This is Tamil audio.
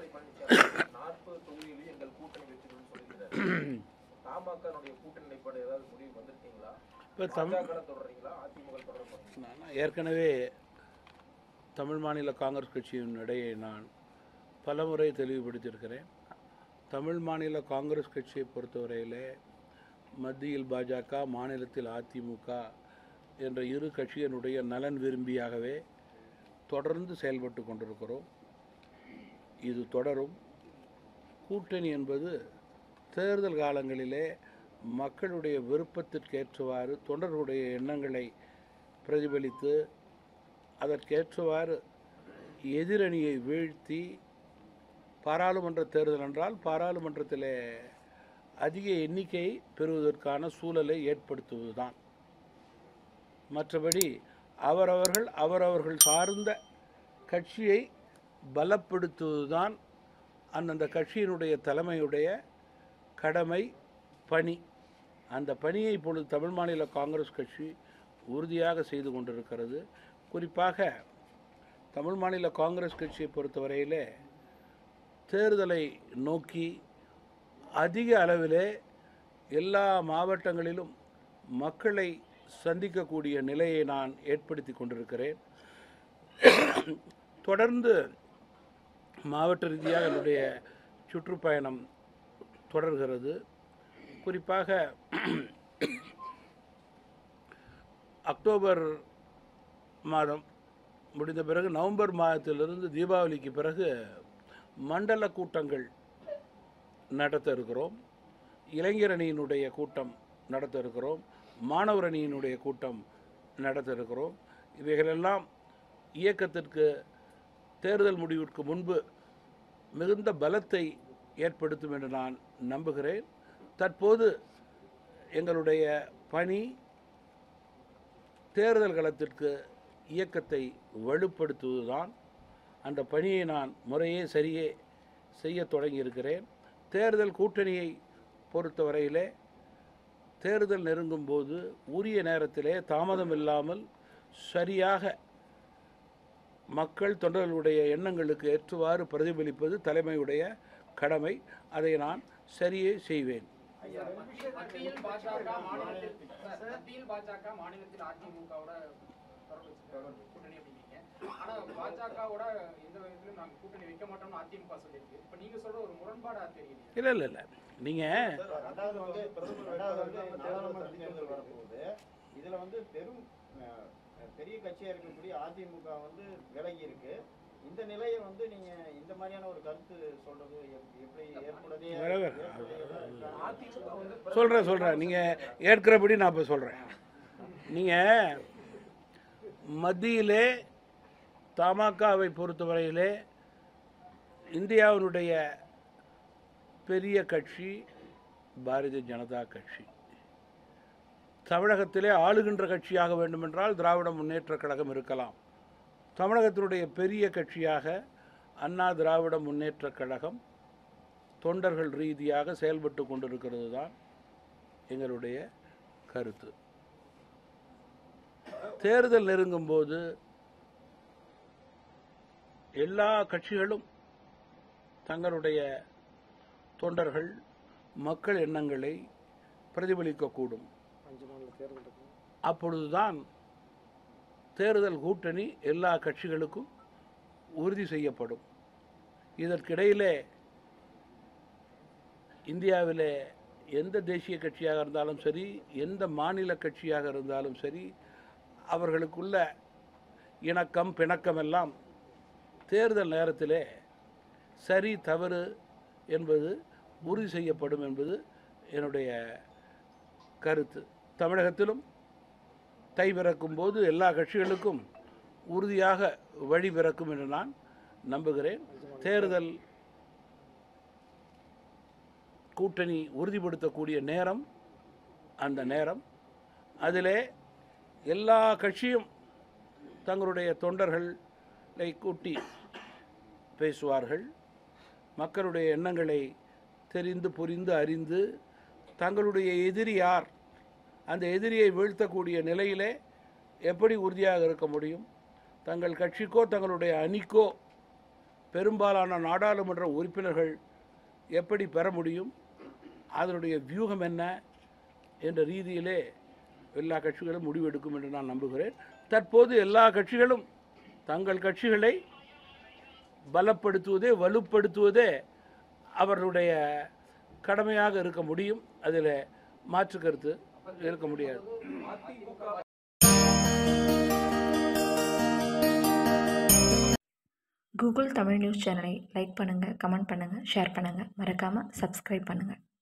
எடப்பாடி பழனிசாமி 40 தொகுதியிலேயே எங்கள் கூட்டணி வெற்றி பெறும் சொல்லியிருக்காரு. தமாகனுடைய கூட்டணி நிலைப்பாடு ஏதாவது முடிவு வந்திருக்கீங்களா? இப்போ பாஜக தொடர்றீங்களா, அதிமுக தொடர்றீங்களா? நான் ஏற்கனவே தமிழ் மாநில காங்கிரஸ் கட்சியின் இடையே நான் பலமுறை தெளிவுபடுத்தியிருக்கிறேன். தமிழ் மாநில காங்கிரஸ் கட்சியை பொறுத்தவரையிலே மத்தியில் பாஜக, மாநிலத்தில் அதிமுக என்ற இரு கட்சியினுடைய நலன் விரும்பியாகவே தொடர்ந்து செயல்பட்டு கொண்டிருக்கிறோம். இது தொடரும். கூட்டணி என்பது தேர்தல் காலங்களிலே மக்களுடைய விருப்பத்திற்கேற்றவாறு தொண்டர்களுடைய எண்ணங்களை பிரதிபலித்து அதற்கேற்றவாறு எதிரணியை வீழ்த்தி பாராளுமன்ற தேர்தல் என்றால் பாராளுமன்றத்தில் அதிக எண்ணிக்கை பெறுவதற்கான சூழலை ஏற்படுத்துவதுதான். மற்றபடி அவரவர்கள் சார்ந்த கட்சியை பலப்படுத்துவதுதான் அந்தந்த கட்சியினுடைய தலைமையுடைய கடமை, பணி. அந்த பணியை இப்பொழுது தமிழ் மாநில காங்கிரஸ் கட்சி உறுதியாக செய்து கொண்டிருக்கிறது. குறிப்பாக தமிழ் மாநில காங்கிரஸ் கட்சியை பொறுத்தவரையிலே தேர்தலை நோக்கி அதிக அளவிலே எல்லா மாவட்டங்களிலும் மக்களை சந்திக்கக்கூடிய நிலையை நான் ஏற்படுத்தி கொண்டிருக்கிறேன். தொடர்ந்து மாவட்ட ரீதியாக என்னுடைய சுற்றுப்பயணம் தொடர்கிறது. குறிப்பாக அக்டோபர் மாதம் முடிந்த பிறகு நவம்பர் மாதத்திலிருந்து தீபாவளிக்கு பிறகு மண்டல கூட்டங்கள் நடத்த இருக்கிறோம். இளைஞர் அணியினுடைய கூட்டம் நடத்த இருக்கிறோம். மாணவர் அணியினுடைய கூட்டம் நடத்த இருக்கிறோம். இவைகளெல்லாம் இயக்கத்திற்கு தேர்தல் முடிவிற்கு முன்பு மிகுந்த பலத்தை ஏற்படுத்தும் என்று நான் நம்புகிறேன். தற்போது எங்களுடைய பணி தேர்தல் களத்திற்கு இயக்கத்தை வலுப்படுத்துவதுதான். அந்த பணியை நான் முறையே சரியே செய்ய தொடங்கியிருக்கிறேன். தேர்தல் கூட்டணியை பொறுத்தவரையிலே தேர்தல் நெருங்கும் போது உரிய நேரத்திலே தாமதம் இல்லாமல் சரியாக மக்கள் தொண்டர்களுடைய எண்ணங்களுக்கு ஏற்றுவாறு பிரதிபலிப்பது தலைமையுடைய கடமை. அதை நான் சரியே செய்வேன். மத்தியில் பாஜக மாநிலத்தில் அதிமுகவோட கூட்டணி அப்படிங்க. ஆனா பாஜகவோட எந்த விதத்திலும் நாங்கள் கூட்டணி வைக்க மாட்டோம்னு அதிமுக சொல்லியிருக்கு. இப்ப நீங்க சொல்ற ஒரு முரண்பாடா தெரியுது. இல்ல நீங்க இதுல வந்து பெரிய கட்சியா இருக்கக்கூடிய அதிமுக வந்து விலகி இருக்கு. இந்த நிலையை வந்து நீங்க இந்த மாதிரியான ஒரு கருத்து சொல்றது எப்படி ஏற்படுது? சொல்றேன் நீங்க ஏற்கிறபடி நான் இப்ப சொல்றேன். நீங்க மத்தியிலே தமாகவை பொறுத்தவரையிலே இந்தியாவினுடைய பெரிய கட்சி பாரதிய ஜனதா கட்சி. தமிழகத்திலே ஆளுகின்ற கட்சியாக வேண்டுமென்றால் திராவிட முன்னேற்றக் கழகம் இருக்கலாம். தமிழகத்தினுடைய பெரிய கட்சியாக அண்ணா திராவிட முன்னேற்றக் கழகம் தொண்டர்கள் ரீதியாக செயல்பட்டு கொண்டிருக்கிறது தான் எங்களுடைய கருத்து. தேர்தல் நெருங்கும் போது எல்லா கட்சிகளும் தங்களுடைய தொண்டர்கள் மக்கள் எண்ணங்களை பிரதிபலிக்கக்கூடும். அப்பொழுதுதான் தேர்தல் கூட்டணி எல்லா கட்சிகளுக்கும் உறுதி செய்யப்படும். இதற்கிடையிலே இந்தியாவிலே எந்த தேசிய கட்சியாக இருந்தாலும் சரி, எந்த மாநில கட்சியாக இருந்தாலும் சரி, அவர்களுக்குள்ள இணக்கம் பிணக்கம் எல்லாம் தேர்தல் நேரத்திலே சரி தவறு என்பது உறுதி செய்யப்படும் என்பது என்னுடைய கருத்து. தமிழகத்திலும் தை பிறக்கும் போது எல்லா கட்சிகளுக்கும் உறுதியாக வழி பிறக்கும் என்று நான் நம்புகிறேன். தேர்தல் கூட்டணி உறுதிப்படுத்தக்கூடிய நேரம் அந்த நேரம். அதிலே எல்லா கட்சியும் தங்களுடைய தொண்டர்களை கூட்டி பேசுவார்கள். மக்களுடைய எண்ணங்களை தெரிந்து புரிந்து அறிந்து தங்களுடைய எதிரி யார், அந்த எதிரியை வீழ்த்தக்கூடிய நிலையிலே எப்படி உறுதியாக இருக்க முடியும், தங்கள் கட்சிக்கோ தங்களுடைய அணிக்கோ பெரும்பாலான நாடாளுமன்ற உறுப்பினர்கள் எப்படி பெற முடியும், அதனுடைய வியூகம் என்ன என்ற ரீதியிலே எல்லா கட்சிகளும் முடிவெடுக்கும் என்று நான் நம்புகிறேன். தற்போது எல்லா கட்சிகளும் தங்கள் கட்சிகளை பலப்படுத்துவதே, வலுப்படுத்துவதே அவர்களுடைய கடமையாக இருக்க முடியும். அதில் மாற்று கருத்து இருக்க முடியாது. கூகுள் தமிழ் நியூஸ் சேனலை லைக் பண்ணுங்கள், கமெண்ட் பண்ணுங்கள், ஷேர் பண்ணுங்கள், மறக்காமல் சப்ஸ்கிரைப் பண்ணுங்கள்.